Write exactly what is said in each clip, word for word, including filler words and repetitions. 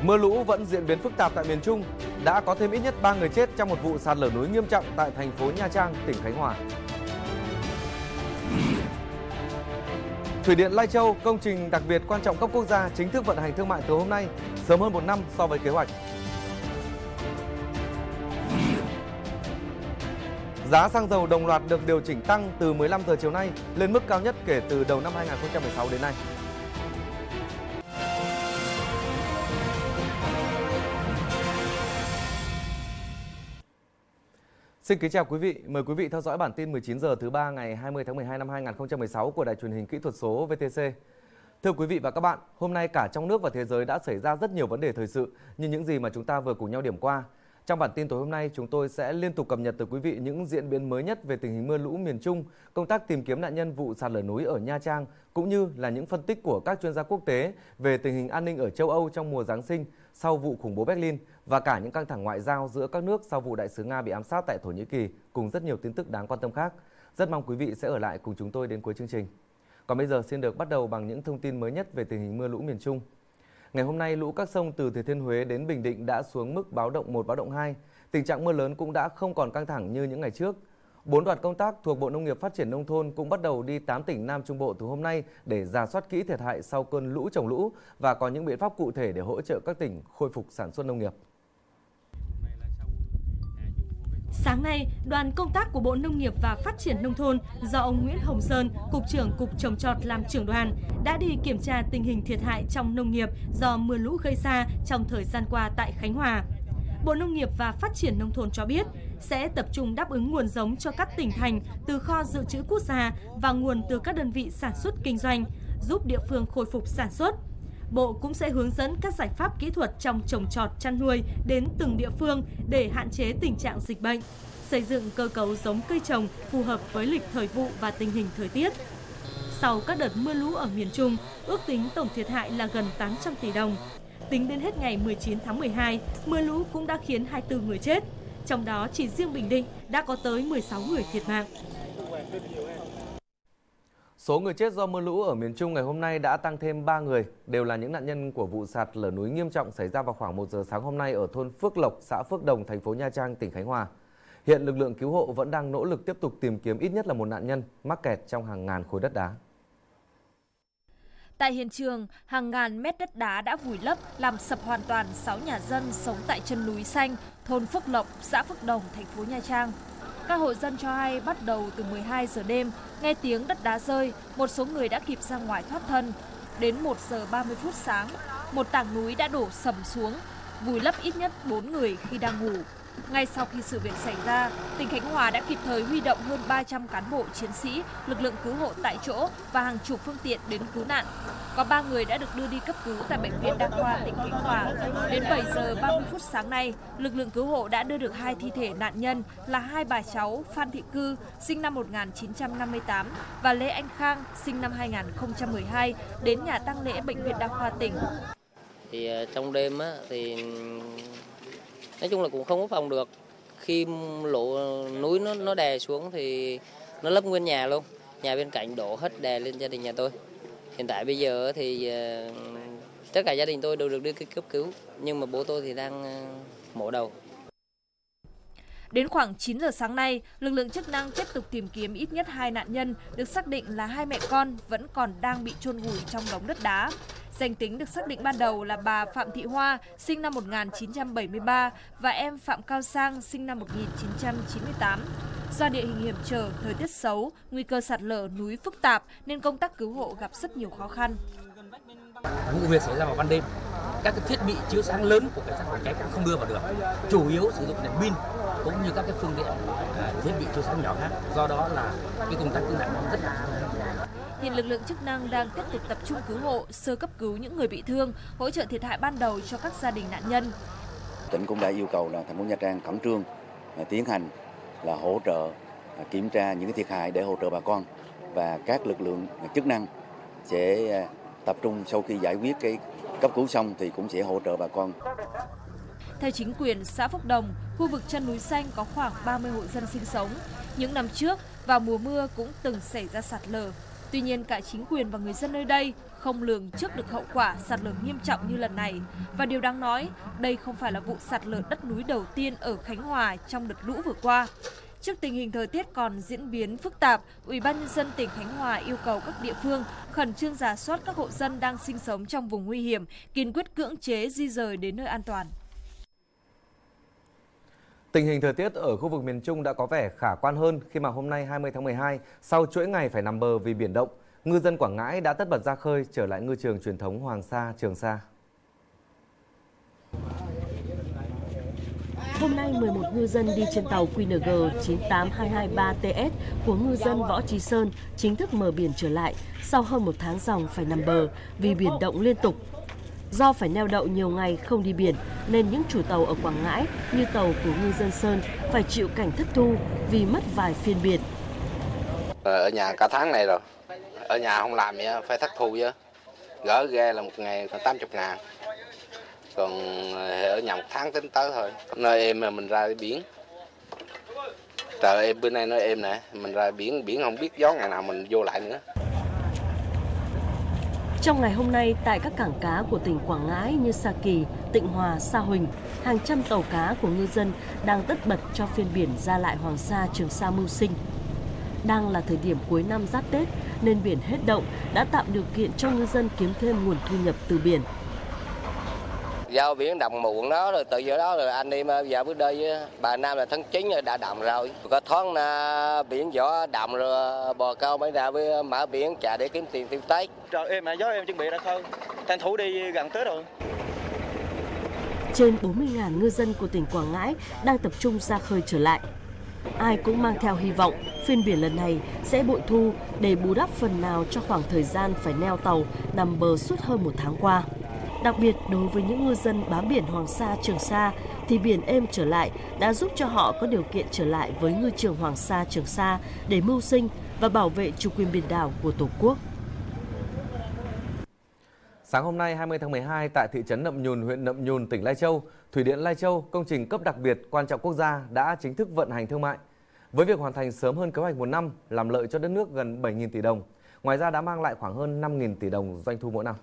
Mưa lũ vẫn diễn biến phức tạp tại miền Trung, đã có thêm ít nhất ba người chết trong một vụ sạt lở núi nghiêm trọng tại thành phố Nha Trang, tỉnh Khánh Hòa. Thủy điện Lai Châu, công trình đặc biệt quan trọng cấp quốc gia chính thức vận hành thương mại từ hôm nay, sớm hơn một năm so với kế hoạch. Giá xăng dầu đồng loạt được điều chỉnh tăng từ mười lăm giờ chiều nay lên mức cao nhất kể từ đầu năm hai nghìn không trăm mười sáu đến nay. Xin kính chào quý vị, mời quý vị theo dõi bản tin mười chín giờ thứ ba ngày hai mươi tháng mười hai năm hai nghìn không trăm mười sáu của Đài Truyền hình Kỹ thuật số vê tê xê. Thưa quý vị và các bạn, hôm nay cả trong nước và thế giới đã xảy ra rất nhiều vấn đề thời sự như những gì mà chúng ta vừa cùng nhau điểm qua. Trong bản tin tối hôm nay, chúng tôi sẽ liên tục cập nhật từ quý vị những diễn biến mới nhất về tình hình mưa lũ miền Trung, công tác tìm kiếm nạn nhân vụ sạt lở núi ở Nha Trang, cũng như là những phân tích của các chuyên gia quốc tế về tình hình an ninh ở châu Âu trong mùa Giáng sinh sau vụ khủng bố Berlin và cả những căng thẳng ngoại giao giữa các nước sau vụ đại sứ Nga bị ám sát tại Thổ Nhĩ Kỳ, cùng rất nhiều tin tức đáng quan tâm khác. Rất mong quý vị sẽ ở lại cùng chúng tôi đến cuối chương trình. Còn bây giờ xin được bắt đầu bằng những thông tin mới nhất về tình hình mưa lũ miền Trung. Ngày hôm nay, lũ các sông từ Thừa Thiên Huế đến Bình Định đã xuống mức báo động một, báo động hai. Tình trạng mưa lớn cũng đã không còn căng thẳng như những ngày trước. Bốn đoàn công tác thuộc Bộ Nông nghiệp Phát triển Nông thôn cũng bắt đầu đi tám tỉnh Nam Trung Bộ từ hôm nay để rà soát kỹ thiệt hại sau cơn lũ trồng lũ và có những biện pháp cụ thể để hỗ trợ các tỉnh khôi phục sản xuất nông nghiệp. Sáng nay, đoàn công tác của Bộ Nông nghiệp và Phát triển Nông thôn do ông Nguyễn Hồng Sơn, Cục trưởng Cục Trồng trọt làm trưởng đoàn, đã đi kiểm tra tình hình thiệt hại trong nông nghiệp do mưa lũ gây ra trong thời gian qua tại Khánh Hòa. Bộ Nông nghiệp và Phát triển Nông thôn cho biết sẽ tập trung đáp ứng nguồn giống cho các tỉnh thành từ kho dự trữ quốc gia và nguồn từ các đơn vị sản xuất kinh doanh, giúp địa phương khôi phục sản xuất. Bộ cũng sẽ hướng dẫn các giải pháp kỹ thuật trong trồng trọt chăn nuôi đến từng địa phương để hạn chế tình trạng dịch bệnh, xây dựng cơ cấu giống cây trồng phù hợp với lịch thời vụ và tình hình thời tiết. Sau các đợt mưa lũ ở miền Trung, ước tính tổng thiệt hại là gần tám trăm tỷ đồng. Tính đến hết ngày mười chín tháng mười hai, mưa lũ cũng đã khiến hai mươi tư người chết. Trong đó chỉ riêng Bình Định đã có tới mười sáu người thiệt mạng. Số người chết do mưa lũ ở miền Trung ngày hôm nay đã tăng thêm ba người, đều là những nạn nhân của vụ sạt lở núi nghiêm trọng xảy ra vào khoảng một giờ sáng hôm nay ở thôn Phước Lộc, xã Phước Đồng, thành phố Nha Trang, tỉnh Khánh Hòa. Hiện lực lượng cứu hộ vẫn đang nỗ lực tiếp tục tìm kiếm ít nhất là một nạn nhân mắc kẹt trong hàng ngàn khối đất đá. Tại hiện trường, hàng ngàn mét đất đá đã vùi lấp, làm sập hoàn toàn sáu nhà dân sống tại chân núi xanh, thôn Phước Lộc, xã Phước Đồng, thành phố Nha Trang. Các hộ dân cho hay bắt đầu từ mười hai giờ đêm, nghe tiếng đất đá rơi, một số người đã kịp ra ngoài thoát thân. Đến một giờ ba mươi phút sáng, một tảng núi đã đổ sầm xuống, vùi lấp ít nhất bốn người khi đang ngủ. Ngay sau khi sự việc xảy ra, tỉnh Khánh Hòa đã kịp thời huy động hơn ba trăm cán bộ chiến sĩ, lực lượng cứu hộ tại chỗ và hàng chục phương tiện đến cứu nạn. Có ba người đã được đưa đi cấp cứu tại Bệnh viện Đa khoa tỉnh Khánh Hòa. Đến bảy giờ ba mươi phút sáng nay, lực lượng cứu hộ đã đưa được hai thi thể nạn nhân là hai bà cháu Phan Thị Cư, sinh năm một nghìn chín trăm năm mươi tám và Lê Anh Khang, sinh năm hai nghìn không trăm mười hai, đến nhà tang lễ Bệnh viện Đa khoa tỉnh. Thì trong đêm á, thì nói chung là cũng không có phòng được. Khi lũ núi nó nó đè xuống thì nó lấp nguyên nhà luôn. Nhà bên cạnh đổ hết đè lên gia đình nhà tôi. Hiện tại bây giờ thì uh, tất cả gia đình tôi đều được đưa cấp cứu, nhưng mà bố tôi thì đang uh, mổ đầu. Đến khoảng chín giờ sáng nay, lực lượng chức năng tiếp tục tìm kiếm ít nhất hai nạn nhân được xác định là hai mẹ con vẫn còn đang bị chôn vùi trong đống đất đá. Danh tính được xác định ban đầu là bà Phạm Thị Hoa, sinh năm một nghìn chín trăm bảy mươi ba và em Phạm Cao Sang, sinh năm một nghìn chín trăm chín mươi tám. Do địa hình hiểm trở, thời tiết xấu, nguy cơ sạt lở núi phức tạp nên công tác cứu hộ gặp rất nhiều khó khăn. Vụ việc xảy ra vào ban đêm, các cái thiết bị chiếu sáng lớn của cảnh sát phòng cháy cũng không đưa vào được, chủ yếu sử dụng đèn pin cũng như các cái phương tiện thiết bị chiếu sáng nhỏ khác. Do đó là cái công tác cứu nạn rất là khó khăn. Hiện lực lượng chức năng đang tiếp tục tập trung cứu hộ, sơ cấp cứu những người bị thương, hỗ trợ thiệt hại ban đầu cho các gia đình nạn nhân. Tỉnh cũng đã yêu cầu là thành phố Nha Trang khẩn trương tiến hành là hỗ trợ kiểm tra những thiệt hại để hỗ trợ bà con, và các lực lượng chức năng sẽ tập trung sau khi giải quyết cái cấp cứu xong thì cũng sẽ hỗ trợ bà con. Theo chính quyền xã Phước Đồng, khu vực chân núi xanh có khoảng ba mươi hộ dân sinh sống. Những năm trước, vào mùa mưa cũng từng xảy ra sạt lở. Tuy nhiên, cả chính quyền và người dân nơi đây không lường trước được hậu quả sạt lở nghiêm trọng như lần này. Và điều đáng nói, đây không phải là vụ sạt lở đất núi đầu tiên ở Khánh Hòa trong đợt lũ vừa qua. Trước tình hình thời tiết còn diễn biến phức tạp, Ủy ban Nhân dân tỉnh Khánh Hòa yêu cầu các địa phương khẩn trương rà soát các hộ dân đang sinh sống trong vùng nguy hiểm, kiên quyết cưỡng chế di rời đến nơi an toàn. Tình hình thời tiết ở khu vực miền Trung đã có vẻ khả quan hơn khi mà hôm nay hai mươi tháng mười hai, sau chuỗi ngày phải nằm bờ vì biển động, ngư dân Quảng Ngãi đã tất bật ra khơi trở lại ngư trường truyền thống Hoàng Sa, Trường Sa. Hôm nay, mười một ngư dân đi trên tàu Q N G chín tám hai hai ba T S của ngư dân Võ Trí Sơn chính thức mở biển trở lại sau hơn một tháng dòng phải nằm bờ vì biển động liên tục. Do phải neo đậu nhiều ngày không đi biển nên những chủ tàu ở Quảng Ngãi như tàu của ngư dân Sơn phải chịu cảnh thất thu vì mất vài phiên biển. Ở nhà cả tháng này rồi, ở nhà không làm gì phải thất thu chứ. Gỡ ghe là một ngày còn tám mươi ngàn. Còn ở nhà một tháng tính tới thôi. Nơi em mà mình ra biển. Trời em bữa nay nói em nè, mình ra biển, biển không biết gió ngày nào mình vô lại nữa. Trong ngày hôm nay, tại các cảng cá của tỉnh Quảng Ngãi như Sa Kỳ, Tịnh Hòa, Sa Huỳnh, hàng trăm tàu cá của ngư dân đang tất bật cho phiên biển ra lại Hoàng Sa, Trường Sa mưu sinh. Đang là thời điểm cuối năm giáp Tết nên biển hết động đã tạo điều kiện cho ngư dân kiếm thêm nguồn thu nhập từ biển. Do biển động muộn đó rồi từ giờ đó rồi anh em giờ bữa đây bà Nam là tháng chín đã động rồi. Có thoáng là biển gió động rồi bò câu mới ra với mở biển chạy để kiếm tiền tiêu Tết. Rồi em mà gió em chuẩn bị ra khơi, tranh thủ đi gần Tết rồi. Trên bốn mươi nghìn ngư dân của tỉnh Quảng Ngãi đang tập trung ra khơi trở lại. Ai cũng mang theo hy vọng phiên biển lần này sẽ bội thu để bù đắp phần nào cho khoảng thời gian phải neo tàu nằm bờ suốt hơn một tháng qua. Đặc biệt đối với những ngư dân bám biển Hoàng Sa, Trường Sa thì biển êm trở lại đã giúp cho họ có điều kiện trở lại với ngư trường Hoàng Sa, Trường Sa để mưu sinh và bảo vệ chủ quyền biển đảo của Tổ quốc. Sáng hôm nay hai mươi tháng mười hai tại thị trấn Nậm Nhùn, huyện Nậm Nhùn, tỉnh Lai Châu, Thủy điện Lai Châu, công trình cấp đặc biệt quan trọng quốc gia đã chính thức vận hành thương mại. Với việc hoàn thành sớm hơn kế hoạch một năm, làm lợi cho đất nước gần bảy nghìn tỷ đồng. Ngoài ra đã mang lại khoảng hơn năm nghìn tỷ đồng doanh thu mỗi năm.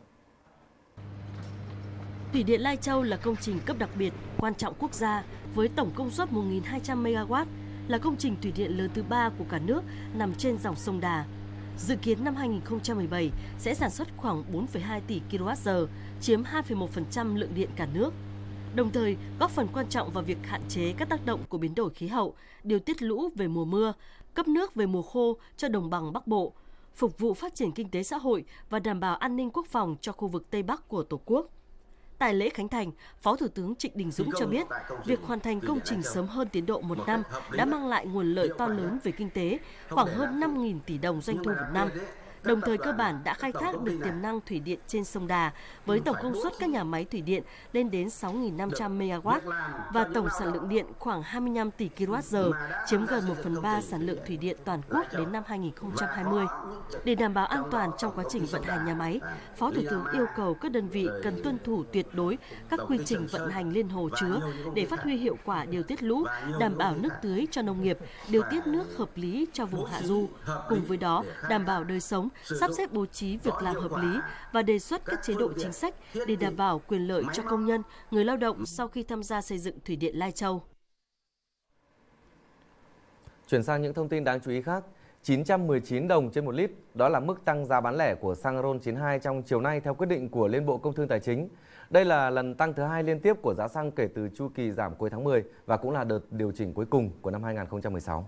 Thủy điện Lai Châu là công trình cấp đặc biệt quan trọng quốc gia với tổng công suất một nghìn hai trăm mê ga oát, là công trình thủy điện lớn thứ ba của cả nước nằm trên dòng sông Đà. Dự kiến năm hai nghìn không trăm mười bảy sẽ sản xuất khoảng bốn phẩy hai tỷ ki lô oát giờ, chiếm hai phẩy một phần trăm lượng điện cả nước. Đồng thời góp phần quan trọng vào việc hạn chế các tác động của biến đổi khí hậu, điều tiết lũ về mùa mưa, cấp nước về mùa khô cho đồng bằng Bắc Bộ, phục vụ phát triển kinh tế xã hội và đảm bảo an ninh quốc phòng cho khu vực Tây Bắc của Tổ quốc. Tại lễ khánh thành, Phó Thủ tướng Trịnh Đình Dũng cho biết, việc hoàn thành công trình sớm hơn tiến độ một năm đã mang lại nguồn lợi to lớn về kinh tế, khoảng hơn năm nghìn tỷ đồng doanh thu một năm. Đồng thời cơ bản đã khai thác được tiềm năng thủy điện trên sông Đà với tổng công suất các nhà máy thủy điện lên đến sáu nghìn năm trăm mê ga oát và tổng sản lượng điện khoảng hai mươi lăm tỷ ki lô oát giờ, chiếm gần một phần ba sản lượng thủy điện toàn quốc đến năm hai nghìn không trăm hai mươi. Để đảm bảo an toàn trong quá trình vận hành nhà máy, Phó Thủ tướng yêu cầu các đơn vị cần tuân thủ tuyệt đối các quy trình vận hành liên hồ chứa để phát huy hiệu quả điều tiết lũ, đảm bảo nước tưới cho nông nghiệp, điều tiết nước hợp lý cho vùng hạ du. Cùng với đó, đảm bảo đời sống, sắp xếp bố trí việc làm hợp lý và đề xuất các chế độ chính sách để đảm bảo quyền lợi cho công nhân, người lao động sau khi tham gia xây dựng Thủy điện Lai Châu. Chuyển sang những thông tin đáng chú ý khác, chín trăm mười chín đồng trên một lít, đó là mức tăng giá bán lẻ của xăng RON chín mươi hai trong chiều nay theo quyết định của Liên Bộ Công Thương Tài chính. Đây là lần tăng thứ hai liên tiếp của giá xăng kể từ chu kỳ giảm cuối tháng mười và cũng là đợt điều chỉnh cuối cùng của năm hai nghìn không trăm mười sáu.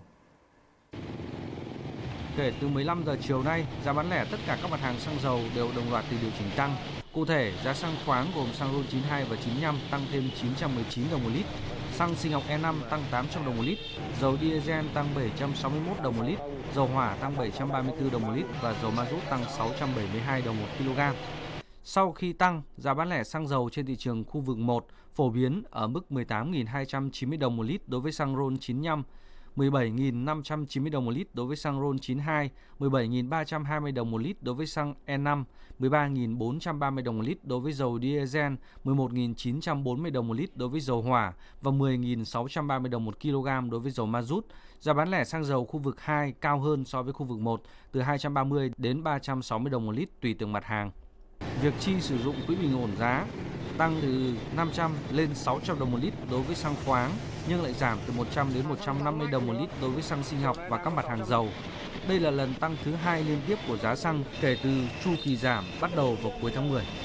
Kể từ mười lăm giờ chiều nay, giá bán lẻ tất cả các mặt hàng xăng dầu đều đồng loạt từ điều chỉnh tăng. Cụ thể, giá xăng khoáng gồm xăng RON chín mươi hai và chín mươi lăm tăng thêm chín trăm mười chín đồng một lít, xăng sinh học E năm tăng tám trăm đồng một lít, dầu diesel tăng bảy trăm sáu mươi mốt đồng một lít, dầu hỏa tăng bảy trăm ba mươi tư đồng một lít và dầu ma rút tăng sáu trăm bảy mươi hai đồng một kg. Sau khi tăng, giá bán lẻ xăng dầu trên thị trường khu vực một phổ biến ở mức mười tám nghìn hai trăm chín mươi đồng một lít đối với xăng RON chín mươi lăm, mười bảy nghìn năm trăm chín mươi đồng một lít đối với xăng RON chín mươi hai, mười bảy nghìn ba trăm hai mươi đồng một lít đối với xăng E năm, mười ba nghìn bốn trăm ba mươi đồng một lít đối với dầu diesel, mười một nghìn chín trăm bốn mươi đồng một lít đối với dầu hỏa và mười nghìn sáu trăm ba mươi đồng một kg đối với dầu ma rút. Giá bán lẻ xăng dầu khu vực hai cao hơn so với khu vực một từ hai trăm ba mươi đến ba trăm sáu mươi đồng một lít tùy từng mặt hàng. Việc chi sử dụng quỹ bình ổn giá tăng từ năm trăm lên sáu trăm đồng một lít đối với xăng khoáng nhưng lại giảm từ một trăm đến một trăm năm mươi đồng một lít đối với xăng sinh học và các mặt hàng dầu. Đây là lần tăng thứ hai liên tiếp của giá xăng kể từ chu kỳ giảm bắt đầu vào cuối tháng mười.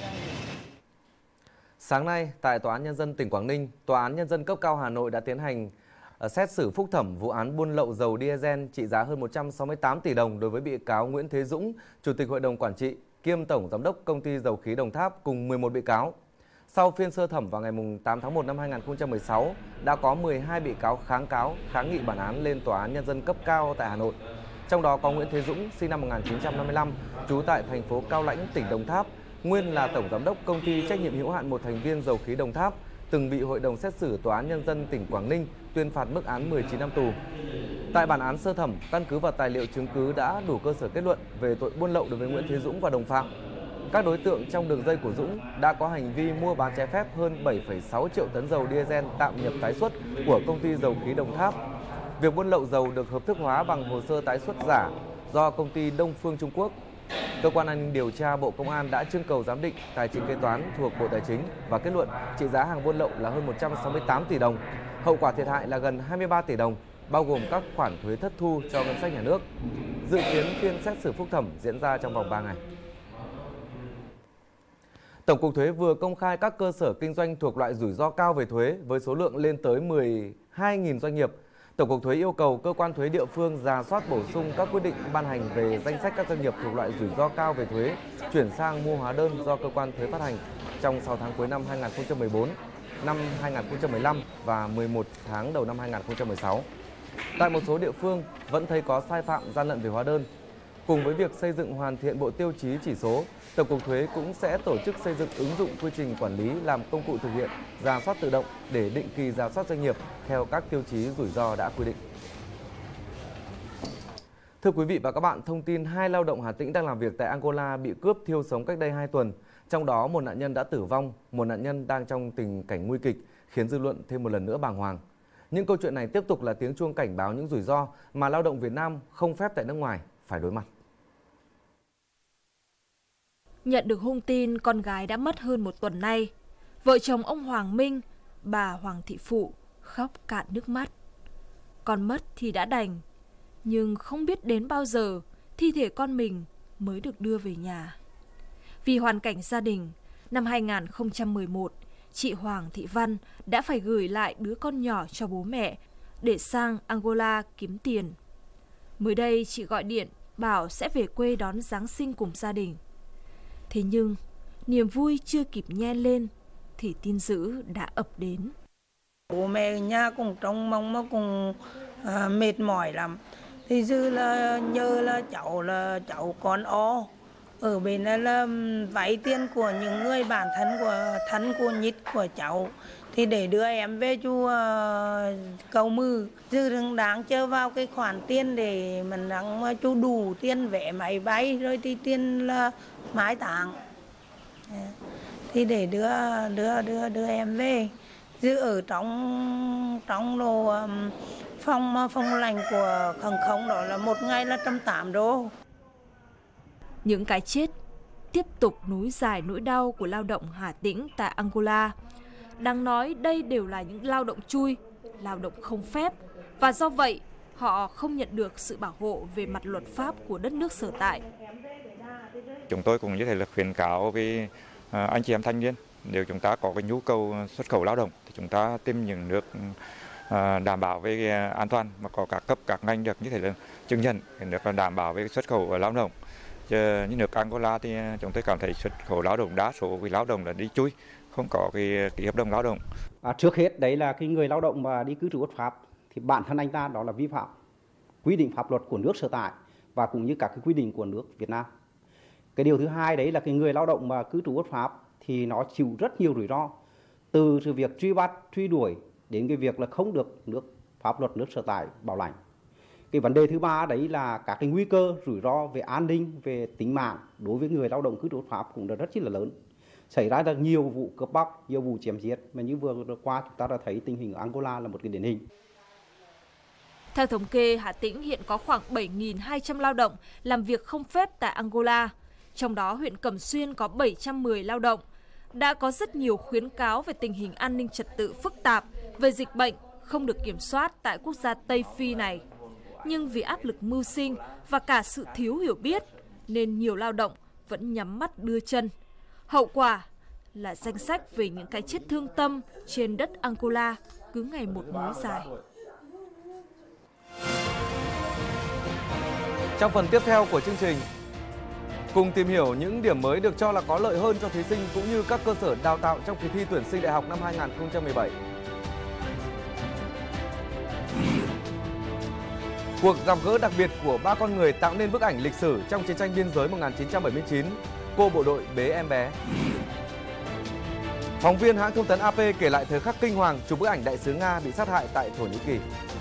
Sáng nay, tại Tòa án Nhân dân tỉnh Quảng Ninh, Tòa án Nhân dân cấp cao Hà Nội đã tiến hành xét xử phúc thẩm vụ án buôn lậu dầu diesel trị giá hơn một trăm sáu mươi tám tỷ đồng đối với bị cáo Nguyễn Thế Dũng, Chủ tịch Hội đồng Quản trị, kiêm Tổng Giám đốc Công ty Dầu khí Đồng Tháp cùng mười một bị cáo. Sau phiên sơ thẩm vào ngày tám tháng một năm hai nghìn không trăm mười sáu, đã có mười hai bị cáo kháng cáo, kháng nghị bản án lên Tòa án Nhân dân cấp cao tại Hà Nội. Trong đó có Nguyễn Thế Dũng, sinh năm một nghìn chín trăm năm mươi lăm, trú tại thành phố Cao Lãnh, tỉnh Đồng Tháp, nguyên là Tổng Giám đốc Công ty Trách nhiệm hữu hạn một thành viên Dầu khí Đồng Tháp, từng bị Hội đồng xét xử Tòa án Nhân dân tỉnh Quảng Ninh tuyên phạt mức án mười chín năm tù. Tại bản án sơ thẩm, căn cứ vào tài liệu chứng cứ đã đủ cơ sở kết luận về tội buôn lậu đối với Nguyễn Thế Dũng và đồng phạm. Các đối tượng trong đường dây của Dũng đã có hành vi mua bán trái phép hơn bảy phẩy sáu triệu tấn dầu diesel tạm nhập tái xuất của Công ty Dầu khí Đồng Tháp. Việc buôn lậu dầu được hợp thức hóa bằng hồ sơ tái xuất giả do Công ty Đông Phương Trung Quốc. Cơ quan an ninh điều tra Bộ Công an đã trưng cầu giám định tài chính kế toán thuộc Bộ Tài chính và kết luận trị giá hàng buôn lậu là hơn một trăm sáu mươi tám tỷ đồng. Hậu quả thiệt hại là gần hai mươi ba tỷ đồng, bao gồm các khoản thuế thất thu cho ngân sách nhà nước. Dự kiến phiên xét xử phúc thẩm diễn ra trong vòng ba ngày. Tổng cục Thuế vừa công khai các cơ sở kinh doanh thuộc loại rủi ro cao về thuế với số lượng lên tới mười hai nghìn doanh nghiệp. Tổng cục Thuế yêu cầu cơ quan thuế địa phương rà soát bổ sung các quyết định ban hành về danh sách các doanh nghiệp thuộc loại rủi ro cao về thuế, chuyển sang mua hóa đơn do cơ quan thuế phát hành trong sáu tháng cuối năm hai nghìn không trăm mười bốn, năm hai nghìn không trăm mười lăm và mười một tháng đầu năm hai nghìn không trăm mười sáu. Tại một số địa phương vẫn thấy có sai phạm gian lận về hóa đơn. Cùng với việc xây dựng hoàn thiện bộ tiêu chí chỉ số, Tổng cục Thuế cũng sẽ tổ chức xây dựng ứng dụng quy trình quản lý làm công cụ thực hiện rà soát tự động để định kỳ rà soát doanh nghiệp theo các tiêu chí rủi ro đã quy định. Thưa quý vị và các bạn, thông tin hai lao động Hà Tĩnh đang làm việc tại Angola bị cướp thiêu sống cách đây hai tuần. Trong đó một nạn nhân đã tử vong, một nạn nhân đang trong tình cảnh nguy kịch, khiến dư luận thêm một lần nữa bàng hoàng. Những câu chuyện này tiếp tục là tiếng chuông cảnh báo những rủi ro mà lao động Việt Nam không phép tại nước ngoài phải đối mặt. Nhận được hung tin con gái đã mất hơn một tuần nay, vợ chồng ông Hoàng Minh, bà Hoàng Thị Phụ khóc cạn nước mắt. Con mất thì đã đành, nhưng không biết đến bao giờ thi thể con mình mới được đưa về nhà. Vì hoàn cảnh gia đình, năm hai nghìn không trăm mười một, chị Hoàng Thị Văn đã phải gửi lại đứa con nhỏ cho bố mẹ để sang Angola kiếm tiền. Mới đây chị gọi điện bảo sẽ về quê đón Giáng sinh cùng gia đình. Thế nhưng, niềm vui chưa kịp nhen lên thì tin dữ đã ập đến. Bố mẹ ở nhà cũng trông mong mà cũng à, mệt mỏi lắm. Thì dư là nhờ là cháu là cháu con o. Ở bên đó là vay tiền của những người bạn thân của thân của nhít của cháu. Thì để đưa em về chú uh, cầu mư. Dư đừng đáng chờ vào cái khoản tiền để mình đang chú đủ tiền vé máy bay rồi thì tiền là mái táng. Thì để đưa đưa đưa đưa em về. Dư ở trong trong lô um, phòng phòng lành của hàng không đó là một ngày là một trăm tám mươi đô. Những cái chết tiếp tục nối dài nỗi đau của lao động Hà Tĩnh tại Angola. Đáng nói đây đều là những lao động chui, lao động không phép, và do vậy họ không nhận được sự bảo hộ về mặt luật pháp của đất nước sở tại. Chúng tôi cũng như thế là khuyến cáo với anh chị em thanh niên, nếu chúng ta có cái nhu cầu xuất khẩu lao động thì chúng ta tìm những nước đảm bảo về an toàn mà có các cấp các ngành được như thế là chứng nhận được đảm bảo về xuất khẩu lao động. Chứ như nước Angola thì chúng tôi cảm thấy xuất khẩu lao động đa số vì lao động là đi chui, không có cái, cái hợp đồng lao động. À, trước hết đấy là cái người lao động mà đi cư trú bất pháp thì bản thân anh ta đó là vi phạm quy định pháp luật của nước sở tại và cũng như các cái quy định của nước Việt Nam. Cái điều thứ hai đấy là cái người lao động mà cư trú bất pháp thì nó chịu rất nhiều rủi ro, từ sự việc truy bắt, truy đuổi đến cái việc là không được nước pháp luật nước sở tại bảo lãnh. Cái vấn đề thứ ba đấy là các cái nguy cơ rủi ro về an ninh, về tính mạng đối với người lao động cư trú bất pháp cũng rất là lớn. Xảy ra rất nhiều vụ cướp bóc, nhiều vụ chém giết, mà như vừa qua chúng ta đã thấy tình hình ở Angola là một cái điển hình. Theo thống kê, Hà Tĩnh hiện có khoảng bảy nghìn hai trăm lao động làm việc không phép tại Angola. Trong đó, huyện Cẩm Xuyên có bảy trăm mười lao động. Đã có rất nhiều khuyến cáo về tình hình an ninh trật tự phức tạp, về dịch bệnh không được kiểm soát tại quốc gia Tây Phi này. Nhưng vì áp lực mưu sinh và cả sự thiếu hiểu biết, nên nhiều lao động vẫn nhắm mắt đưa chân. Hậu quả là danh sách về những cái chết thương tâm trên đất Angola cứ ngày một nối dài. Trong phần tiếp theo của chương trình, cùng tìm hiểu những điểm mới được cho là có lợi hơn cho thí sinh cũng như các cơ sở đào tạo trong kỳ thi tuyển sinh đại học năm hai nghìn không trăm mười bảy. Cuộc gặp gỡ đặc biệt của ba con người tạo nên bức ảnh lịch sử trong chiến tranh biên giới một nghìn chín trăm bảy mươi chín, cô bộ đội bế em bé. Phóng viên hãng thông tấn a pê kể lại thời khắc kinh hoàng chụp bức ảnh đại sứ Nga bị sát hại tại Thổ Nhĩ Kỳ.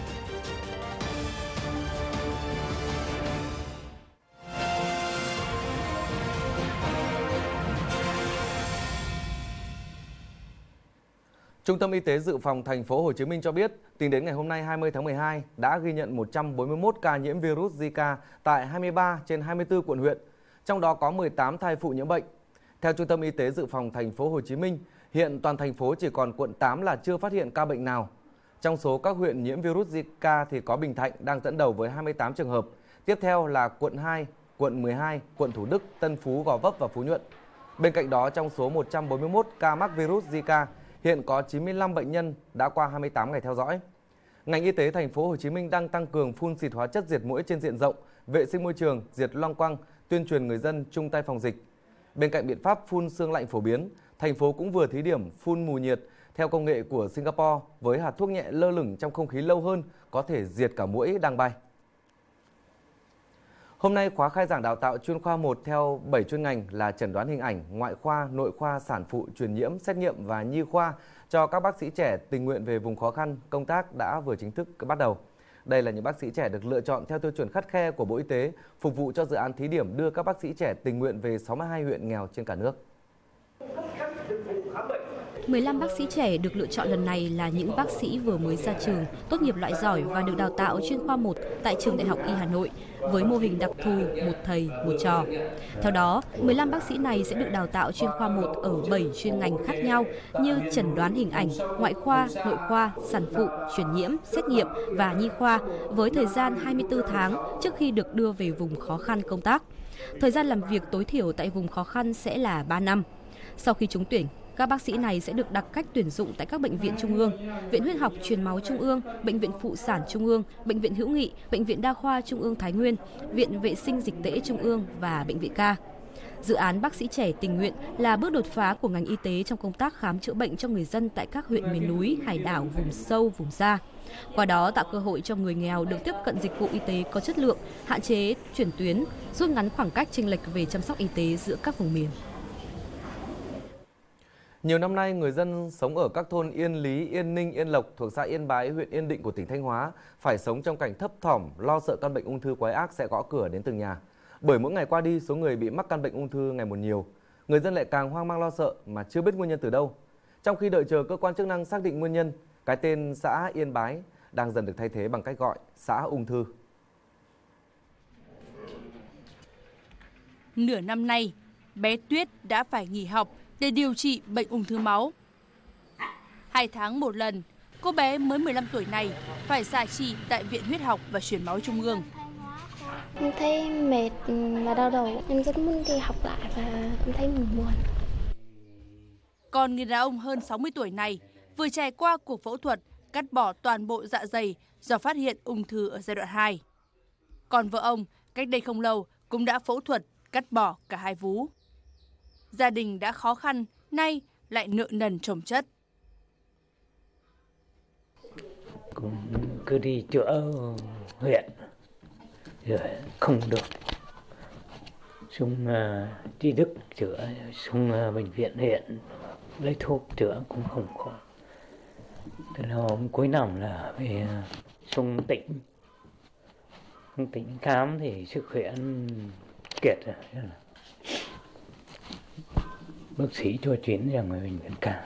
Trung tâm Y tế Dự phòng thành phố Hồ Chí Minh cho biết, tính đến ngày hôm nay hai mươi tháng mười hai đã ghi nhận một trăm bốn mươi mốt ca nhiễm virus Zika tại hai mươi ba trên hai mươi tư quận huyện, trong đó có mười tám thai phụ nhiễm bệnh. Theo Trung tâm Y tế Dự phòng thành phố Hồ Chí Minh, hiện toàn thành phố chỉ còn quận tám là chưa phát hiện ca bệnh nào. Trong số các huyện nhiễm virus Zika thì có Bình Thạnh đang dẫn đầu với hai mươi tám trường hợp, tiếp theo là quận hai, quận mười hai, quận Thủ Đức, Tân Phú, Gò Vấp và Phú Nhuận. Bên cạnh đó, trong số một trăm bốn mươi mốt ca mắc virus Zika, hiện có chín mươi lăm bệnh nhân đã qua hai mươi tám ngày theo dõi. Ngành y tế thành phố Hồ Chí Minh đang tăng cường phun xịt hóa chất diệt muỗi trên diện rộng, vệ sinh môi trường, diệt loang quăng, tuyên truyền người dân chung tay phòng dịch. Bên cạnh biện pháp phun sương lạnh phổ biến, thành phố cũng vừa thí điểm phun mù nhiệt theo công nghệ của Singapore với hạt thuốc nhẹ lơ lửng trong không khí lâu hơn có thể diệt cả muỗi đang bay. Hôm nay, khóa khai giảng đào tạo chuyên khoa một theo bảy chuyên ngành là chẩn đoán hình ảnh, ngoại khoa, nội khoa, sản phụ, truyền nhiễm, xét nghiệm và nhi khoa cho các bác sĩ trẻ tình nguyện về vùng khó khăn công tác đã vừa chính thức bắt đầu. Đây là những bác sĩ trẻ được lựa chọn theo tiêu chuẩn khắt khe của Bộ Y tế, phục vụ cho dự án thí điểm đưa các bác sĩ trẻ tình nguyện về sáu mươi hai huyện nghèo trên cả nước. mười lăm bác sĩ trẻ được lựa chọn lần này là những bác sĩ vừa mới ra trường, tốt nghiệp loại giỏi và được đào tạo chuyên khoa một tại Trường Đại học Y Hà Nội, với mô hình đặc thù một thầy, một trò. Theo đó, mười lăm bác sĩ này sẽ được đào tạo chuyên khoa một ở bảy chuyên ngành khác nhau như chẩn đoán hình ảnh, ngoại khoa, nội khoa, sản phụ, truyền nhiễm, xét nghiệm và nhi khoa, với thời gian hai mươi tư tháng trước khi được đưa về vùng khó khăn công tác. Thời gian làm việc tối thiểu tại vùng khó khăn sẽ là ba năm. Sau khi trúng tuyển, các bác sĩ này sẽ được đặt cách tuyển dụng tại các bệnh viện trung ương, Viện Huyết học Truyền máu Trung ương, Bệnh viện Phụ sản Trung ương, Bệnh viện Hữu nghị, Bệnh viện Đa khoa Trung ương Thái Nguyên, Viện Vệ sinh Dịch tễ Trung ương và Bệnh viện Ca. Dự án bác sĩ trẻ tình nguyện là bước đột phá của ngành y tế trong công tác khám chữa bệnh cho người dân tại các huyện miền núi, hải đảo, vùng sâu, vùng xa. Qua đó tạo cơ hội cho người nghèo được tiếp cận dịch vụ y tế có chất lượng, hạn chế chuyển tuyến, rút ngắn khoảng cách chênh lệch về chăm sóc y tế giữa các vùng miền. Nhiều năm nay, người dân sống ở các thôn Yên Lý, Yên Ninh, Yên Lộc thuộc xã Yên Bái, huyện Yên Định của tỉnh Thanh Hóa phải sống trong cảnh thấp thỏm, lo sợ căn bệnh ung thư quái ác sẽ gõ cửa đến từng nhà. Bởi mỗi ngày qua đi, số người bị mắc căn bệnh ung thư ngày một nhiều. Người dân lại càng hoang mang lo sợ mà chưa biết nguyên nhân từ đâu. Trong khi đợi chờ cơ quan chức năng xác định nguyên nhân, cái tên xã Yên Bái đang dần được thay thế bằng cách gọi xã ung thư. Nửa năm nay, bé Tuyết đã phải nghỉ học để điều trị bệnh ung thư máu. Hai tháng một lần, cô bé mới mười lăm tuổi này phải xạ trị tại Viện Huyết học và Truyền máu Trung ương. Em thấy mệt và đau đầu, em rất muốn đi học lại và em thấy mình buồn. Còn người đàn ông hơn sáu mươi tuổi này vừa trải qua cuộc phẫu thuật cắt bỏ toàn bộ dạ dày do phát hiện ung thư ở giai đoạn hai. Còn vợ ông cách đây không lâu cũng đã phẫu thuật cắt bỏ cả hai vú. Gia đình đã khó khăn, nay lại nợ nần chồng chất. Cũng cứ đi chữa huyện, rồi không được. Xuống uh, Tri Đức chữa, xuống uh, bệnh viện huyện lấy thuốc chữa cũng không có. Từ hôm cuối năm là về xuống tỉnh tỉnh khám thì sức khỏe kiệt rồi, bác sĩ cho chuyển ra ngoài bệnh viện ca.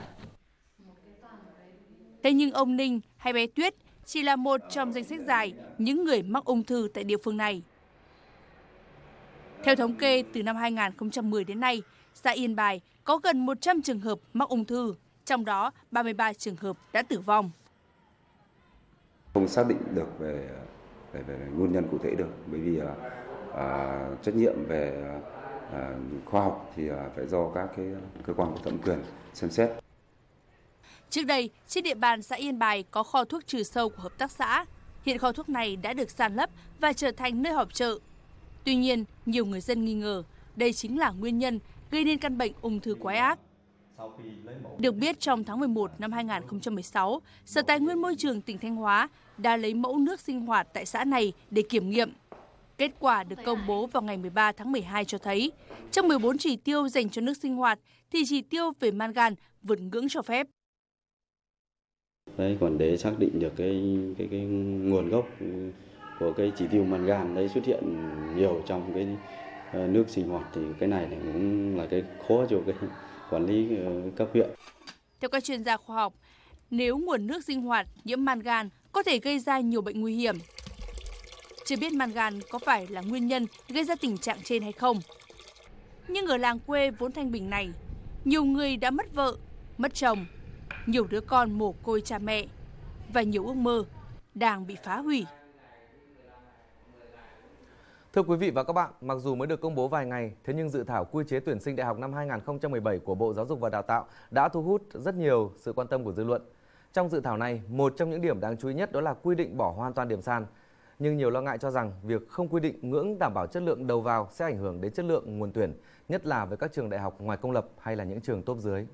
Thế nhưng ông Ninh hay bé Tuyết chỉ là một trong danh sách dài những người mắc ung thư tại địa phương này. Theo thống kê, từ năm hai nghìn không trăm mười đến nay, xã Yên Bài có gần một trăm trường hợp mắc ung thư, trong đó ba mươi ba trường hợp đã tử vong. Không xác định được về, về, về nguyên nhân cụ thể được, bởi vì à, trách nhiệm về à, khoa học thì à, phải do các cái cơ quan có thẩm quyền xem xét. Trước đây, trên địa bàn xã Yên Bài có kho thuốc trừ sâu của hợp tác xã. Hiện kho thuốc này đã được san lấp và trở thành nơi họp chợ. Tuy nhiên, nhiều người dân nghi ngờ đây chính là nguyên nhân gây nên căn bệnh ung thư quái ác. Được biết, trong tháng mười một năm hai nghìn không trăm mười sáu, Sở Tài nguyên Môi trường tỉnh Thanh Hóa đã lấy mẫu nước sinh hoạt tại xã này để kiểm nghiệm. Kết quả được công bố vào ngày mười ba tháng mười hai cho thấy, trong mười bốn chỉ tiêu dành cho nước sinh hoạt thì chỉ tiêu về mangan vượt ngưỡng cho phép. Đấy, còn để xác định được cái cái cái nguồn gốc của cái chỉ tiêu mangan đấy xuất hiện nhiều trong cái nước sinh hoạt thì cái này cũng là cái khó cho cái quản lý cấp huyện. Theo các chuyên gia khoa học, nếu nguồn nước sinh hoạt nhiễm mangan có thể gây ra nhiều bệnh nguy hiểm. Chưa biết mangan có phải là nguyên nhân gây ra tình trạng trên hay không. Nhưng ở làng quê vốn thanh bình này, nhiều người đã mất vợ, mất chồng, nhiều đứa con mồ côi cha mẹ và nhiều ước mơ đang bị phá hủy. Thưa quý vị và các bạn, mặc dù mới được công bố vài ngày, thế nhưng dự thảo quy chế tuyển sinh đại học năm hai nghìn không trăm mười bảy của Bộ Giáo dục và Đào tạo đã thu hút rất nhiều sự quan tâm của dư luận. Trong dự thảo này, một trong những điểm đáng chú ý nhất đó là quy định bỏ hoàn toàn điểm sàn. Nhưng nhiều lo ngại cho rằng việc không quy định ngưỡng đảm bảo chất lượng đầu vào sẽ ảnh hưởng đến chất lượng nguồn tuyển, nhất là với các trường đại học ngoài công lập hay là những trường top dưới.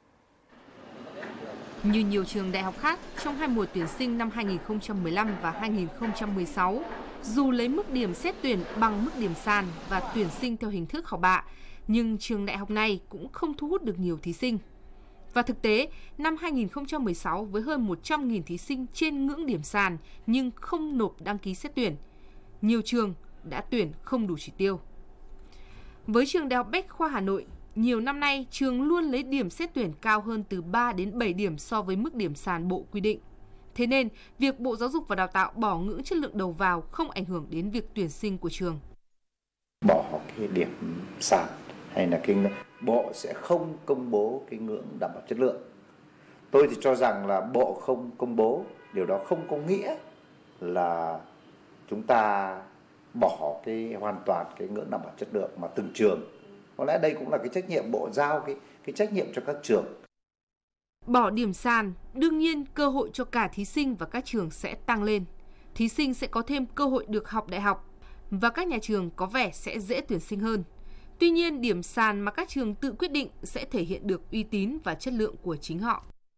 Như nhiều trường đại học khác, trong hai mùa tuyển sinh năm hai nghìn không trăm mười lăm và hai nghìn không trăm mười sáu, dù lấy mức điểm xét tuyển bằng mức điểm sàn và tuyển sinh theo hình thức học bạ, nhưng trường đại học này cũng không thu hút được nhiều thí sinh. Và thực tế, năm hai nghìn không trăm mười sáu với hơn một trăm nghìn thí sinh trên ngưỡng điểm sàn nhưng không nộp đăng ký xét tuyển, nhiều trường đã tuyển không đủ chỉ tiêu. Với trường Đại học Bách khoa Hà Nội, nhiều năm nay trường luôn lấy điểm xét tuyển cao hơn từ ba đến bảy điểm so với mức điểm sàn Bộ quy định. Thế nên, việc Bộ Giáo dục và Đào tạo bỏ ngưỡng chất lượng đầu vào không ảnh hưởng đến việc tuyển sinh của trường. Bỏ cái điểm sàn hay là cái Bộ sẽ không công bố cái ngưỡng đảm bảo chất lượng. Tôi thì cho rằng là Bộ không công bố, điều đó không có nghĩa là chúng ta bỏ cái hoàn toàn cái ngưỡng đảm bảo chất lượng mà từng trường. Có lẽ đây cũng là cái trách nhiệm Bộ giao cái cái trách nhiệm cho các trường. Bỏ điểm sàn, đương nhiên cơ hội cho cả thí sinh và các trường sẽ tăng lên. Thí sinh sẽ có thêm cơ hội được học đại học và các nhà trường có vẻ sẽ dễ tuyển sinh hơn. Tuy nhiên, điểm sàn mà các trường tự quyết định sẽ thể hiện được uy tín và chất lượng của chính họ.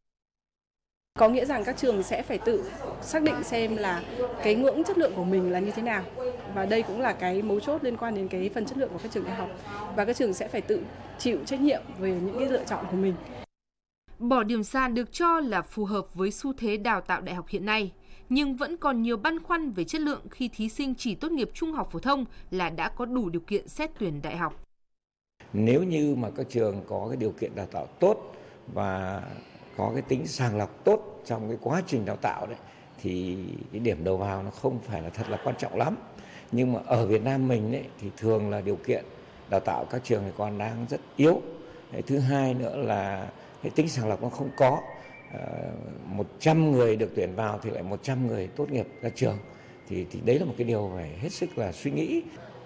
Có nghĩa rằng các trường sẽ phải tự xác định xem là cái ngưỡng chất lượng của mình là như thế nào. Và đây cũng là cái mấu chốt liên quan đến cái phần chất lượng của các trường đại học. Và các trường sẽ phải tự chịu trách nhiệm về những cái lựa chọn của mình. Bỏ điểm sàn được cho là phù hợp với xu thế đào tạo đại học hiện nay, nhưng vẫn còn nhiều băn khoăn về chất lượng khi thí sinh chỉ tốt nghiệp trung học phổ thông là đã có đủ điều kiện xét tuyển đại học. Nếu như mà các trường có cái điều kiện đào tạo tốt và có cái tính sàng lọc tốt trong cái quá trình đào tạo đấy, thì cái điểm đầu vào nó không phải là thật là quan trọng lắm. Nhưng mà ở Việt Nam mình đấy, thì thường là điều kiện đào tạo các trường thì còn đang rất yếu. Thứ hai nữa là cái tính sàng lọc nó không có. một trăm người được tuyển vào thì lại một trăm người tốt nghiệp ra trường. Thì, thì đấy là một cái điều phải hết sức là suy nghĩ.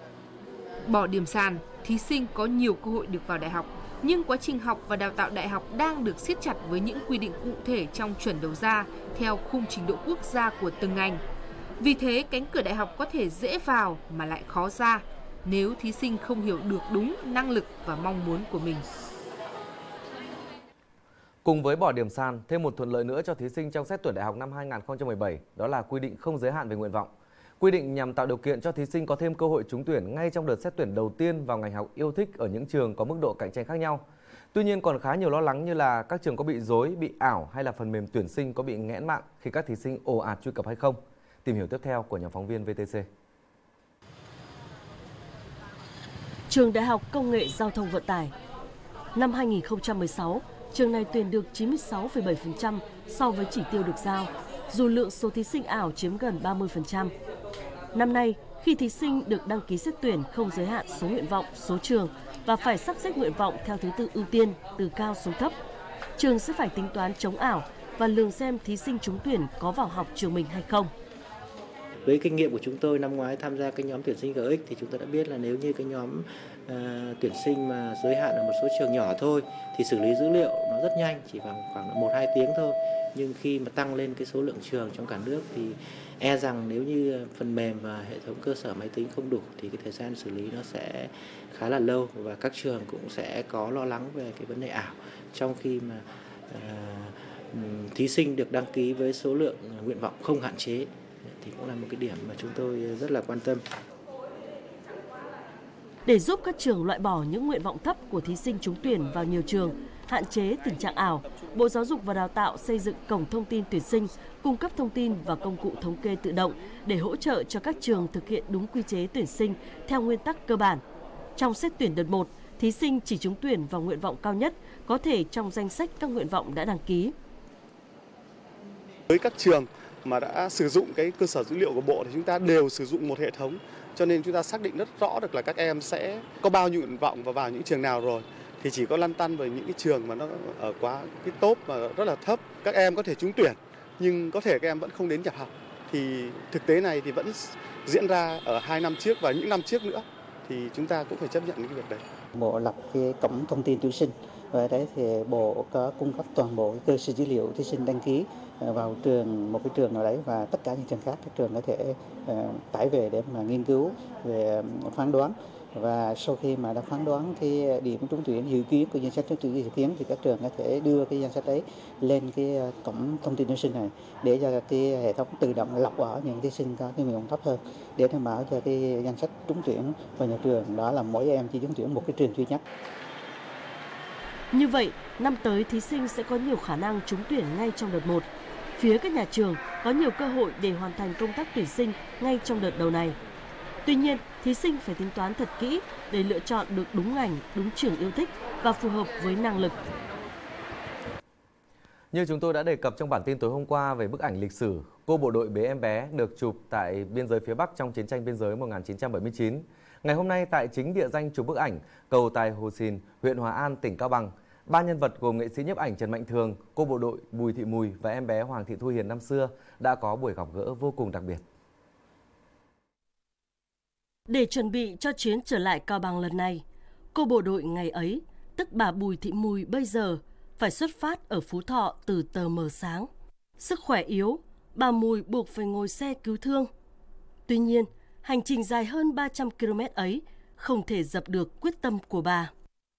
Bỏ điểm sàn, thí sinh có nhiều cơ hội được vào đại học. Nhưng quá trình học và đào tạo đại học đang được siết chặt với những quy định cụ thể trong chuẩn đầu ra theo khung trình độ quốc gia của từng ngành. Vì thế, cánh cửa đại học có thể dễ vào mà lại khó ra nếu thí sinh không hiểu được đúng năng lực và mong muốn của mình. Cùng với bỏ điểm sàn, thêm một thuận lợi nữa cho thí sinh trong xét tuyển đại học năm hai nghìn không trăm mười bảy đó là quy định không giới hạn về nguyện vọng. Quy định nhằm tạo điều kiện cho thí sinh có thêm cơ hội trúng tuyển ngay trong đợt xét tuyển đầu tiên vào ngành học yêu thích ở những trường có mức độ cạnh tranh khác nhau. Tuy nhiên còn khá nhiều lo lắng như là các trường có bị dối, bị ảo hay là phần mềm tuyển sinh có bị nghẽn mạng khi các thí sinh ồ ạt truy cập hay không. Tìm hiểu tiếp theo của nhóm phóng viên vê tê xê. Trường Đại học Công nghệ Giao thông Vận tải. Năm hai nghìn không trăm mười sáu, trường này tuyển được chín mươi sáu phẩy bảy phần trăm so với chỉ tiêu được giao, dù lượng số thí sinh ảo chiếm gần ba mươi phần trăm. Năm nay, khi thí sinh được đăng ký xét tuyển không giới hạn số nguyện vọng, số trường và phải sắp xếp nguyện vọng theo thứ tự ưu tiên từ cao xuống thấp, trường sẽ phải tính toán chống ảo và lường xem thí sinh trúng tuyển có vào học trường mình hay không. Với kinh nghiệm của chúng tôi năm ngoái tham gia cái nhóm tuyển sinh giê ích thì chúng tôi đã biết là nếu như cái nhóm uh, tuyển sinh mà giới hạn ở một số trường nhỏ thôi thì xử lý dữ liệu nó rất nhanh, chỉ vào khoảng một hai tiếng thôi. Nhưng khi mà tăng lên cái số lượng trường trong cả nước thì e rằng nếu như phần mềm và hệ thống cơ sở máy tính không đủ thì cái thời gian xử lý nó sẽ khá là lâu, và các trường cũng sẽ có lo lắng về cái vấn đề ảo, trong khi mà uh, thí sinh được đăng ký với số lượng nguyện vọng không hạn chế thì cũng là một cái điểm mà chúng tôi rất là quan tâm. Để giúp các trường loại bỏ những nguyện vọng thấp của thí sinh trúng tuyển vào nhiều trường, hạn chế tình trạng ảo, Bộ Giáo dục và Đào tạo xây dựng cổng thông tin tuyển sinh, cung cấp thông tin và công cụ thống kê tự động để hỗ trợ cho các trường thực hiện đúng quy chế tuyển sinh theo nguyên tắc cơ bản. Trong xét tuyển đợt một, thí sinh chỉ trúng tuyển vào nguyện vọng cao nhất, có thể trong danh sách các nguyện vọng đã đăng ký. Với các trường mà đã sử dụng cái cơ sở dữ liệu của Bộ thì chúng ta đều sử dụng một hệ thống, cho nên chúng ta xác định rất rõ được là các em sẽ có bao nhiêu nguyện vọng và vào những trường nào rồi. Thì chỉ có lăn tăn về những cái trường mà nó ở quá cái top mà rất là thấp, các em có thể trúng tuyển nhưng có thể các em vẫn không đến nhập học. Thì thực tế này thì vẫn diễn ra ở hai năm trước và những năm trước nữa, thì chúng ta cũng phải chấp nhận cái việc đấy. Bộ lập cái cổng thông tin tuyển sinh, và đấy thì Bộ có cung cấp toàn bộ cơ sở dữ liệu thí sinh đăng ký vào trường, một cái trường nào đấy, và tất cả những trường khác các trường có thể uh, tải về để mà nghiên cứu về phán đoán. Và sau khi mà đã phán đoán cái điểm trúng tuyển dự kiến của danh sách trúng tuyển dự kiến thì các trường có thể đưa cái danh sách đấy lên cái cổng thông tin tuyển sinh này để cho cái hệ thống tự động lọc ở những thí sinh có cái nguyện vọng thấp hơn để đảm bảo cho cái danh sách trúng tuyển vào nhà trường đó là mỗi em chỉ trúng tuyển một cái trường duy nhất. Như vậy, năm tới thí sinh sẽ có nhiều khả năng trúng tuyển ngay trong đợt một. Phía các nhà trường có nhiều cơ hội để hoàn thành công tác tuyển sinh ngay trong đợt đầu này. Tuy nhiên, thí sinh phải tính toán thật kỹ để lựa chọn được đúng ngành, đúng trường yêu thích và phù hợp với năng lực. Như chúng tôi đã đề cập trong bản tin tối hôm qua về bức ảnh lịch sử Cô bộ đội bế em bé được chụp tại biên giới phía Bắc trong chiến tranh biên giới một nghìn chín trăm bảy mươi chín. Ngày hôm nay tại chính địa danh chụp bức ảnh cầu Tài Hồ Sìn, huyện Hòa An, tỉnh Cao Bằng, ba nhân vật gồm nghệ sĩ nhiếp ảnh Trần Mạnh Thường, cô bộ đội Bùi Thị Mùi và em bé Hoàng Thị Thu Hiền năm xưa đã có buổi gặp gỡ vô cùng đặc biệt. Để chuẩn bị cho chuyến trở lại Cao Bằng lần này, cô bộ đội ngày ấy, tức bà Bùi Thị Mùi bây giờ, phải xuất phát ở Phú Thọ từ tờ mờ sáng. Sức khỏe yếu, bà Mùi buộc phải ngồi xe cứu thương. Tuy nhiên, hành trình dài hơn ba trăm ki lô mét ấy không thể dập được quyết tâm của bà.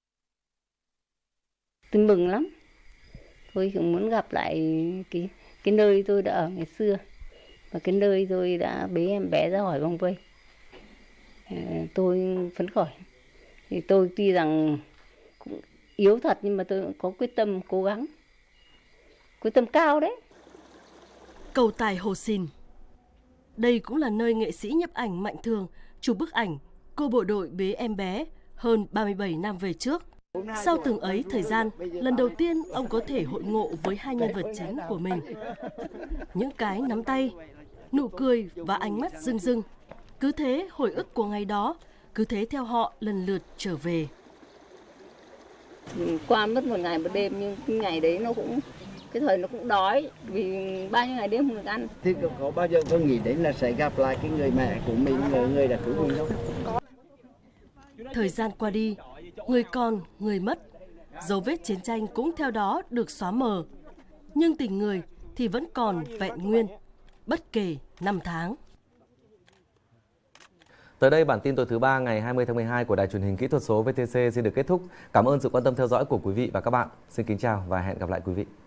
Tôi mừng lắm. Tôi cũng muốn gặp lại cái, cái nơi tôi đã ở ngày xưa và cái nơi tôi đã bế em bé ra khỏi vòng vây. Tôi phấn khởi. Thì tôi tuy rằng cũng yếu thật nhưng mà tôi cũng có quyết tâm cố gắng. Quyết tâm cao đấy. Cầu Tài Hồ Sìn. Đây cũng là nơi nghệ sĩ nhiếp ảnh Mạnh Thường chụp bức ảnh cô bộ đội bế em bé hơn ba mươi bảy năm về trước. Sau từng ấy thời gian, lần đầu tiên ông có thể hội ngộ với hai nhân vật chính của mình. Những cái nắm tay, nụ cười và ánh mắt rưng rưng. Cứ thế hồi ức của ngày đó, cứ thế theo họ lần lượt trở về. Qua mất một ngày một đêm nhưng cái ngày đấy nó cũng, cái thời nó cũng đói vì bao nhiêu ngày đêm không được ăn. Thì có bao giờ tôi nghĩ đến là sẽ gặp lại cái người mẹ của mình, người, người đã cứu mình đâu. Thời gian qua đi, người còn, người mất, dấu vết chiến tranh cũng theo đó được xóa mờ. Nhưng tình người thì vẫn còn vẹn nguyên, bất kể năm tháng. Tới đây bản tin tối thứ ba ngày hai mươi tháng mười hai của Đài Truyền hình Kỹ thuật số vê tê xê xin được kết thúc. Cảm ơn sự quan tâm theo dõi của quý vị và các bạn. Xin kính chào và hẹn gặp lại quý vị.